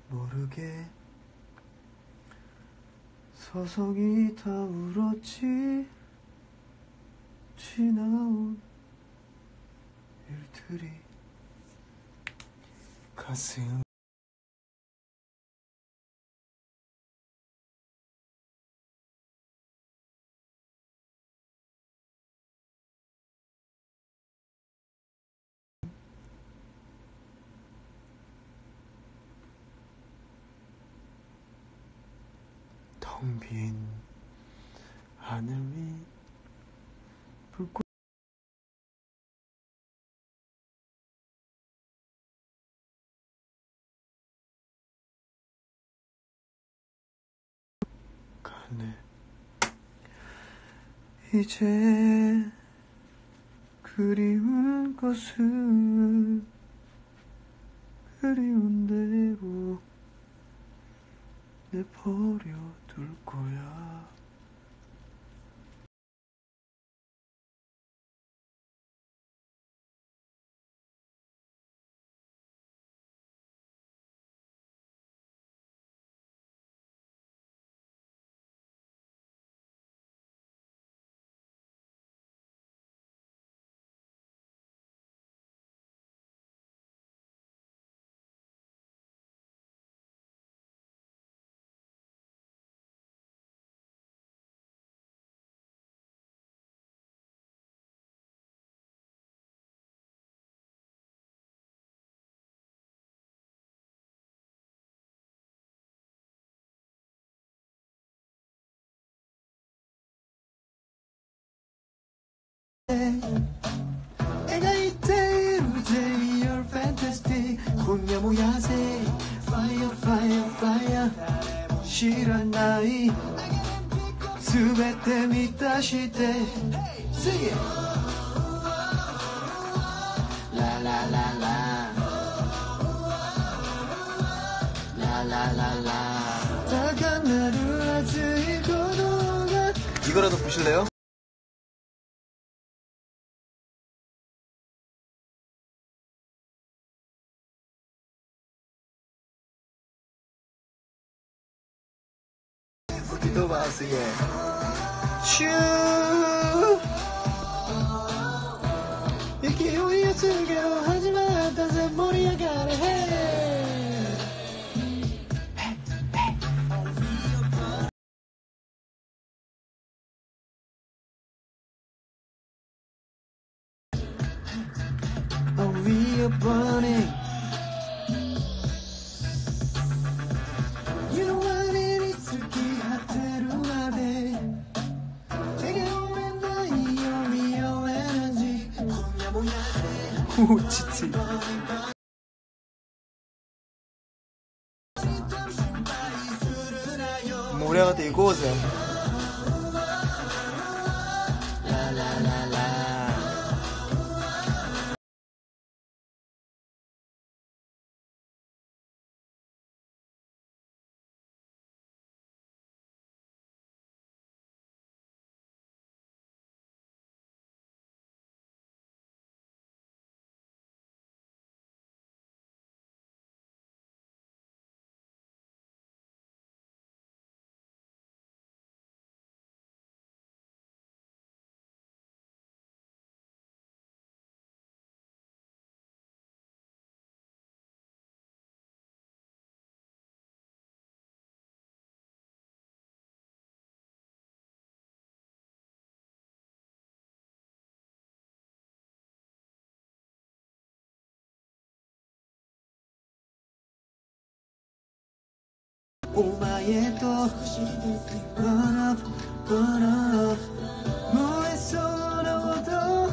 모르게 서성이 다 울었지. 지나온 일들이 가슴 텅 빈 하늘 위 불꽃 가네. 이제 그리운 것은 그리운 대로 내버려 둘 거야. 애가 이대로 제 You're fantastic 혼야 모야세 Fire fire fire 실한 나이 수베테 미타시테 Sing it La la la la La la la la 다간 나를 아직 걸어가. 이거라도 보실래요? 또 봤어 얘. 슈 이렇게 우리가 즐겨 하지만 다시 머리가 가래 해. Oh we are burning. You know what it is to keep 오, 치치. 모래가 돼 이거지. 오마에 또 burn up burn up 뭐에 쏟아워도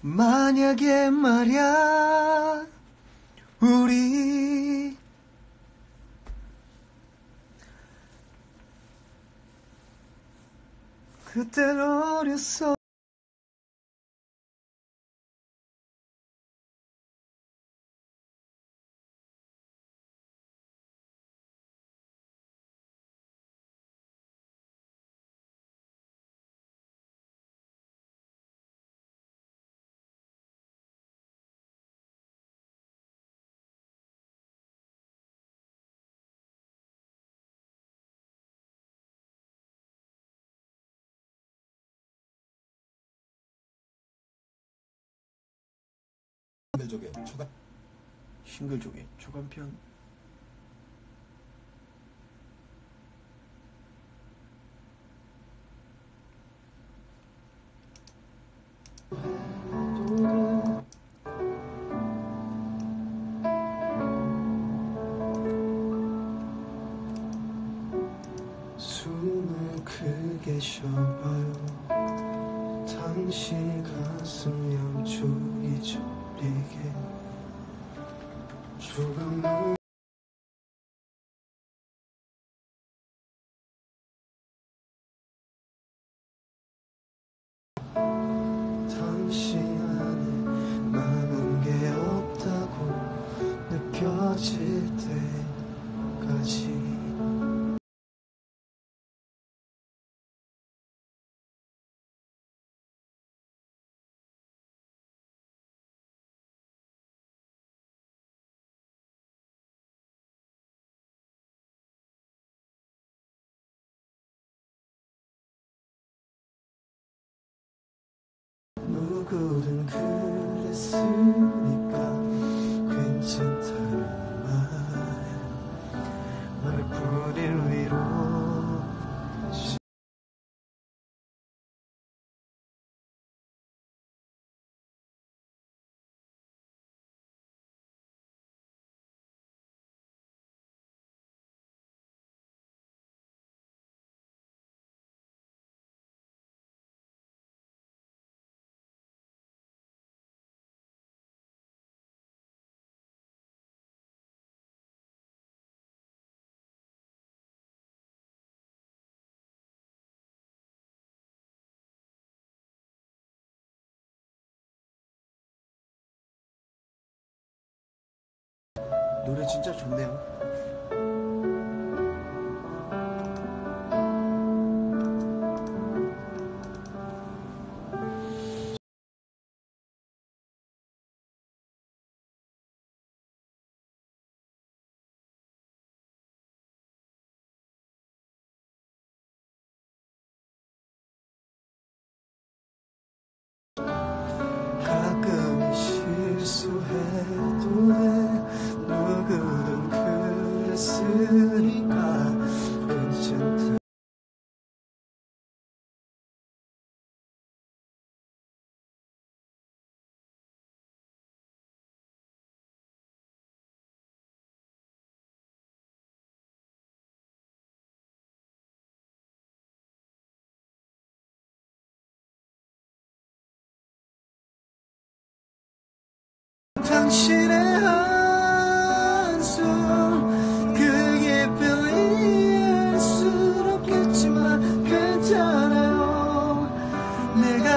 만약에 말야 우리 그땐 어렸어. 싱글족의 초반편. 숨을 크게 쉬어봐요. 당신 가슴 양쪽이 저리게 조금은 당신 안에 많은 게 없다고 느껴질 때까지 누구든 그랬으니까 괜찮다는 말뿐일 위로 노래 진짜 좋네요. 가끔 실수해도 돼. 누구든 그랬으니까 괜찮다. 당신의 한숨 그게 별일 순 없겠지만 괜찮아요. 내가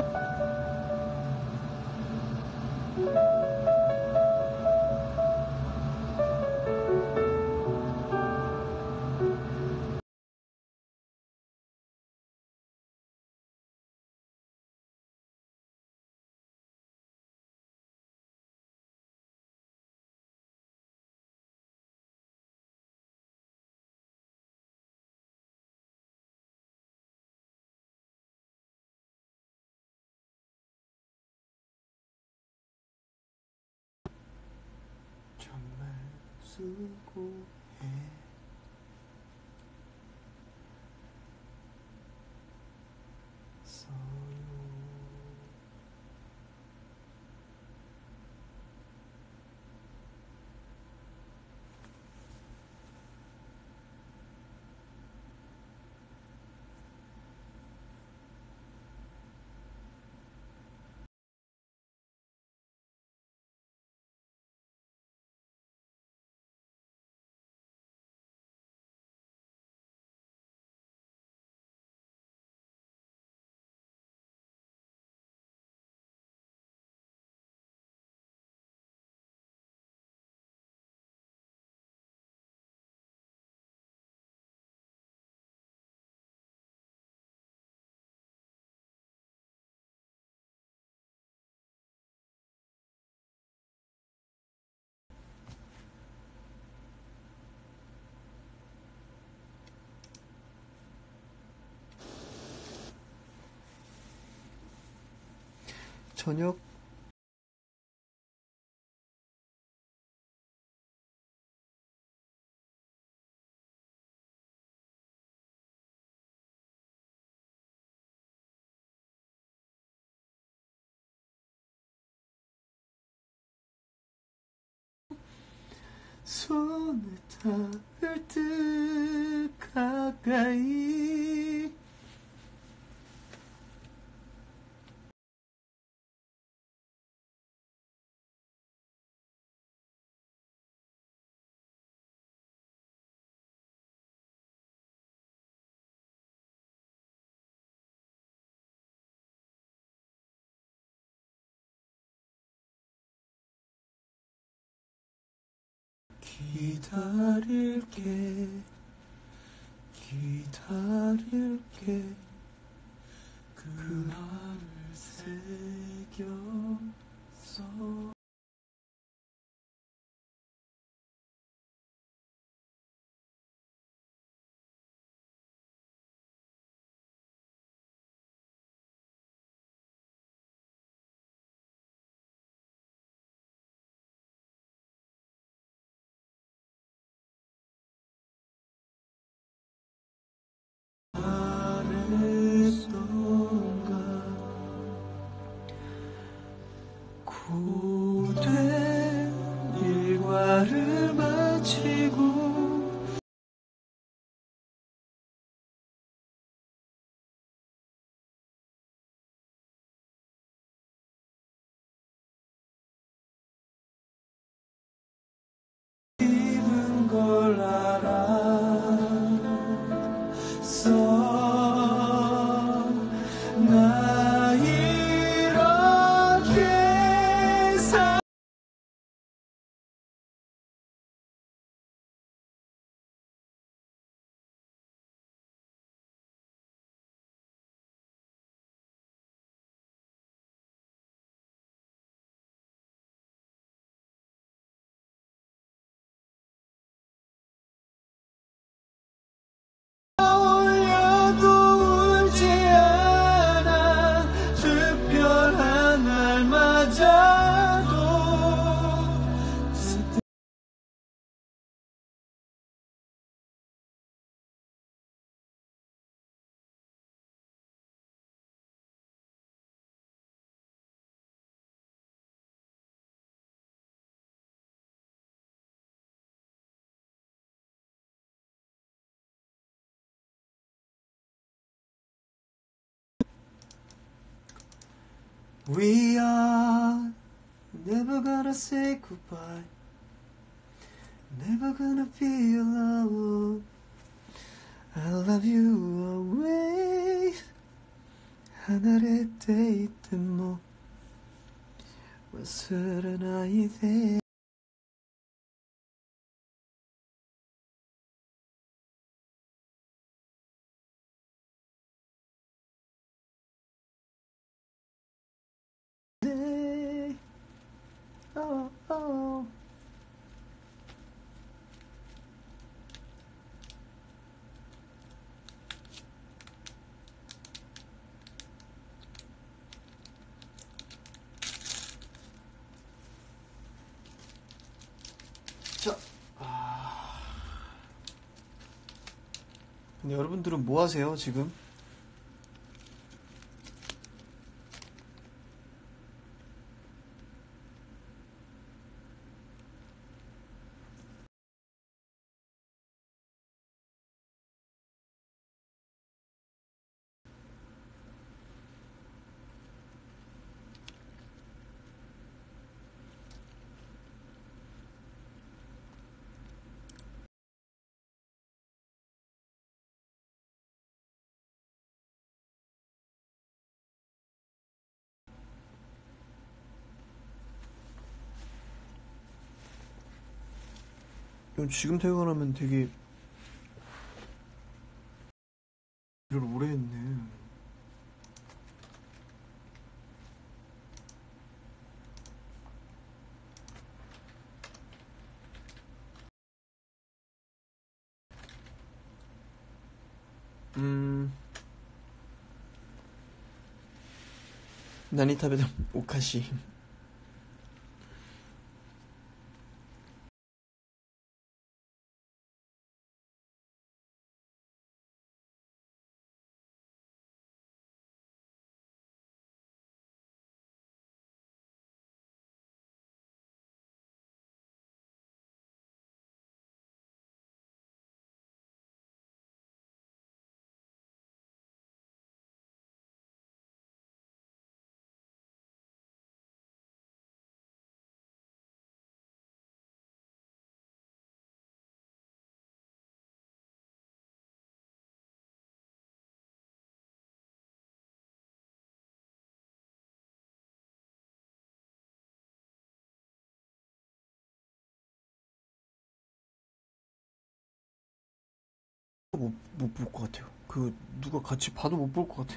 정말 수고해. 저녁 손을 닿을 듯 가까이 기다릴게 기다릴게 그 말을 새겼어. 고된 일과를 마치고 입은 걸 알았어. 나 이렇게 올려도 울지 않아. 특별한 날마저도 We are never gonna say goodbye, never gonna be alone. I love you always, 離れていても忘れないで자, 근데 여러분들은 뭐 하세요, 지금? 지금 퇴근하면 되게 일을 오래 했네. 나니 타베다 오카시. 못 볼 것 같아요. 누가 같이 봐도 못 볼 것 같아.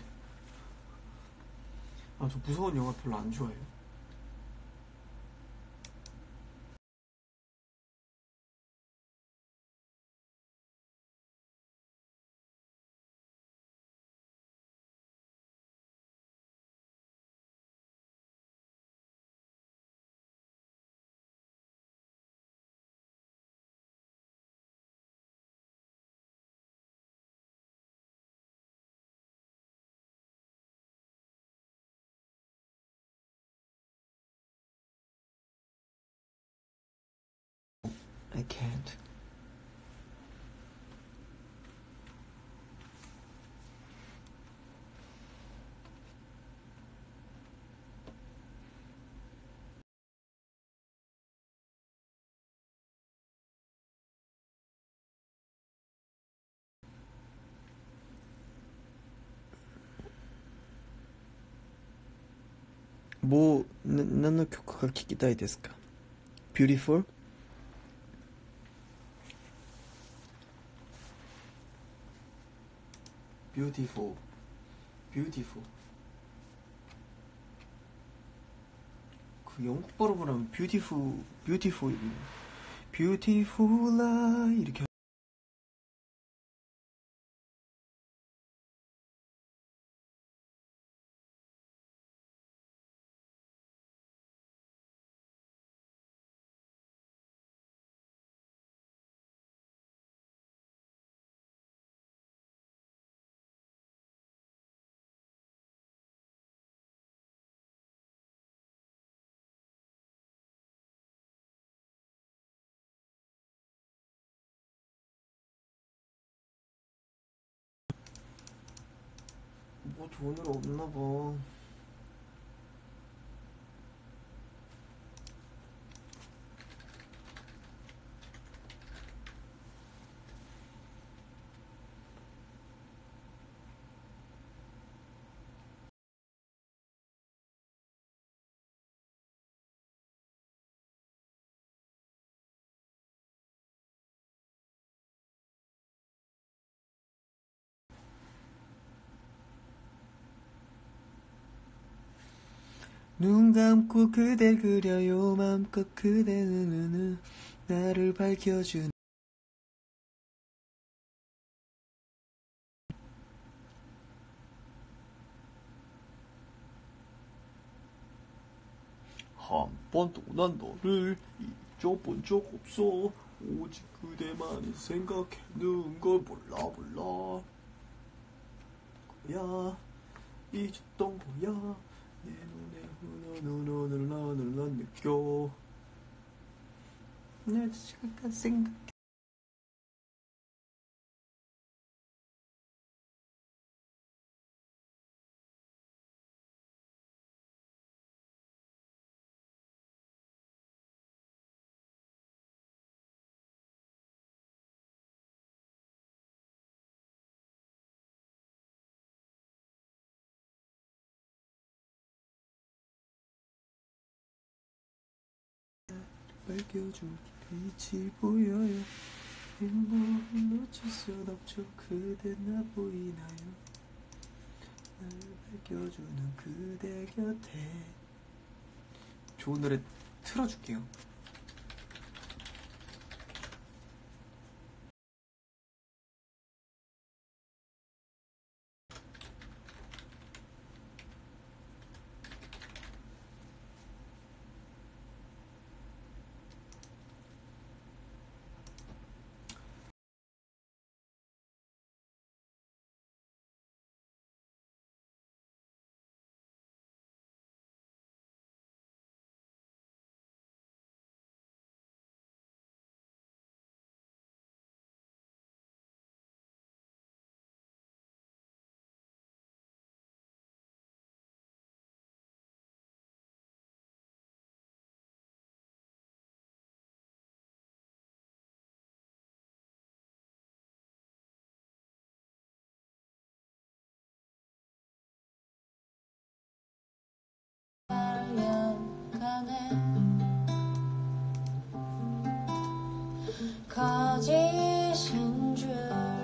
저 무서운 영화 별로 안 좋아해요. I can't. 뭐, 何の曲が聴きたいですか? Beautiful? Beautiful. Beautiful. 그 영국 발음을 하면 beautiful, beautiful, beautiful lie 이렇게 뭐 좋은 일 없나 봐. 눈 감고 그댈 그려요. 마음껏 그대는 나를 밝혀준 한 번도 난 너를 잊어본 적 없어. 오직 그대만을 생각해는 걸 몰라. 거야 잊었던 거야. 내 눈에 너를 난 느껴. 날 잠깐 생각해. 밝혀준 빛이 보여요. 행복을 놓칠 순 없죠. 그대 나 보이나요? 날 밝혀주는 그대 곁에. 좋은 노래 틀어줄게요. 거짓인 줄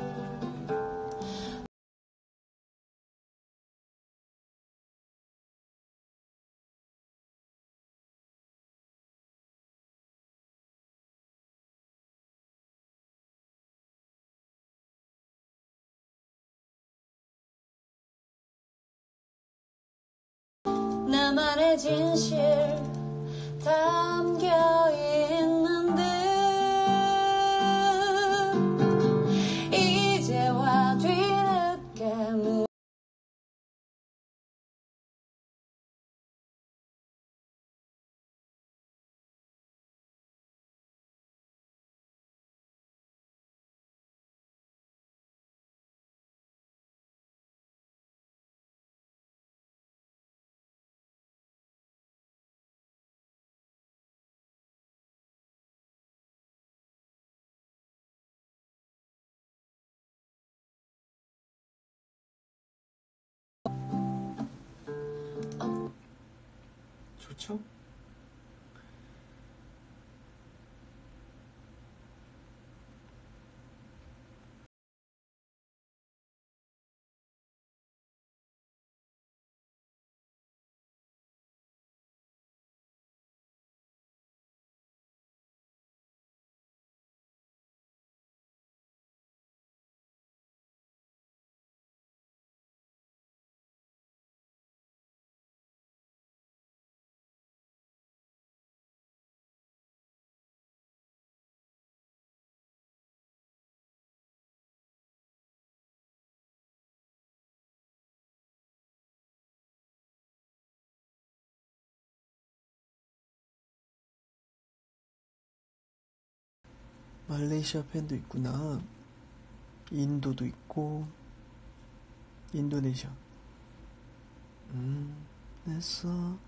나만의 진실 담겨 있는 듯 이제와 뒤늦게 좋죠? 말레이시아 팬도 있구나. 인도도 있고 인도네시아. 됐어.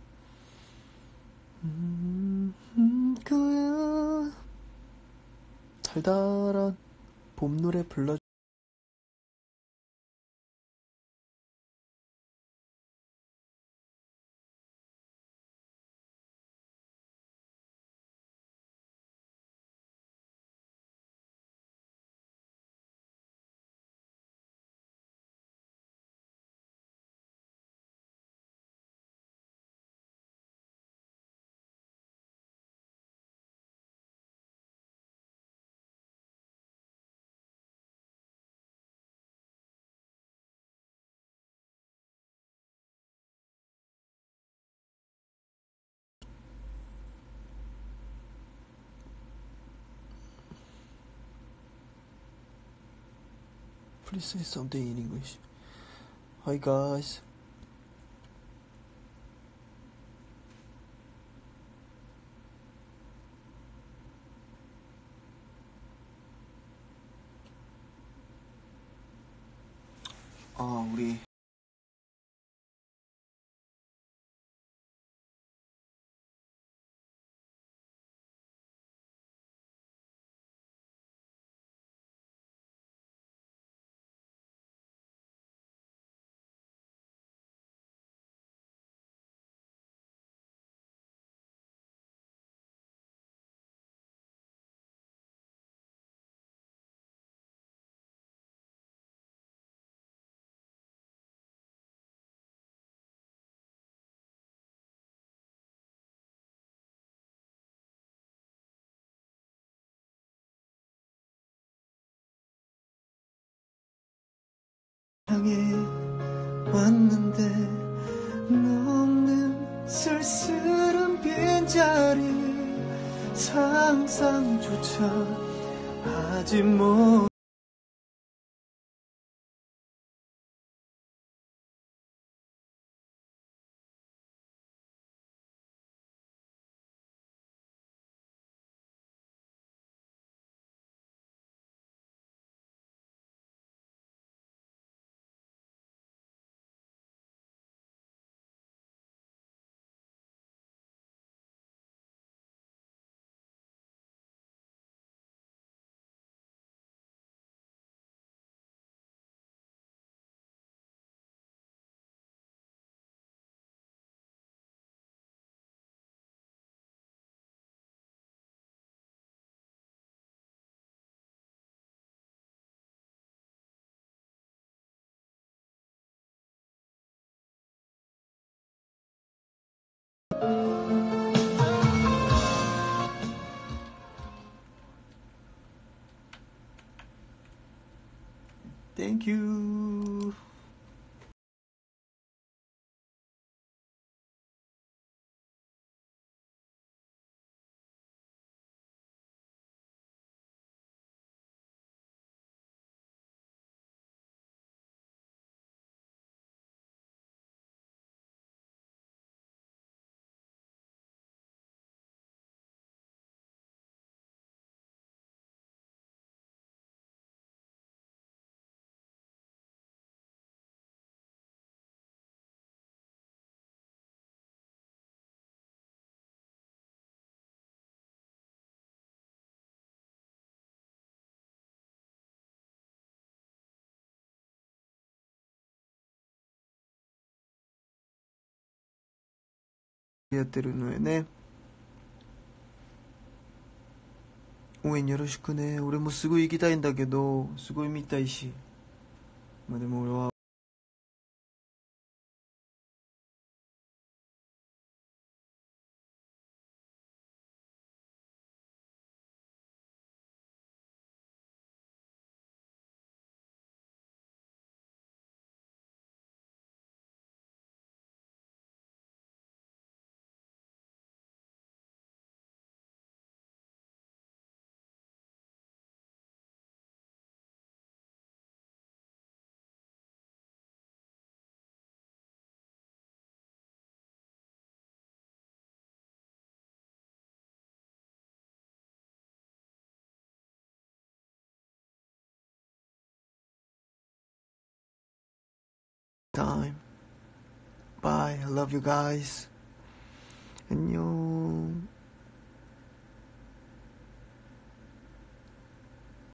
그야 달달한 봄 노래 불러. please say something in English. Hi guys. 우리 향해 왔는데 너 없는 쓸쓸한 빈자리 상상조차 하지 못 Thank you.やってるのよね。応援よろしくね。俺もすごい行きたいんだけど、すごい見たいし。まあでも俺はtime. Bye. I love you guys. 안녕.